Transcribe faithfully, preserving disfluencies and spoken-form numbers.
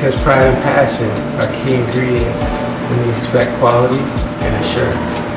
Because pride and passion are key ingredients when you expect quality and assurance.